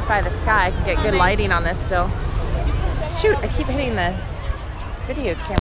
by the sky. I can get good lighting on this still. Shoot, I keep hitting the video camera.